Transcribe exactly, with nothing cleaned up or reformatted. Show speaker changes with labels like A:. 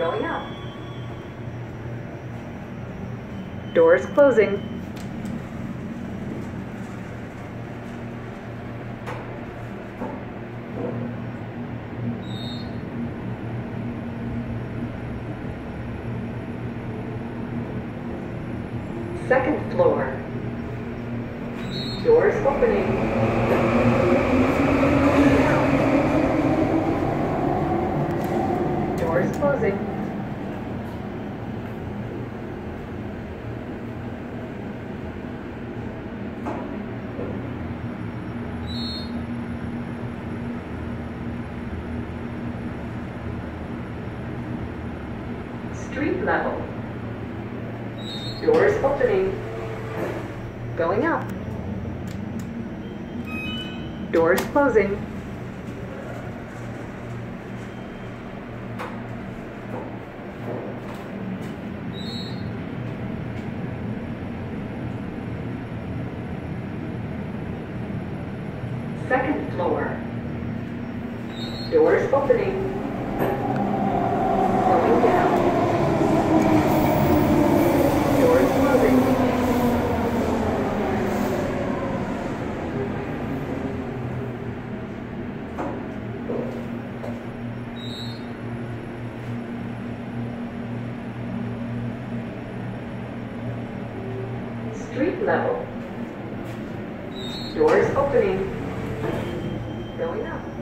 A: Going up. Doors closing. Second floor. Doors opening. Doors closing. Street level. Doors opening. Going up. Doors closing. Second floor. Doors opening. Going down. Doors closing. Street level. Doors opening. Going up.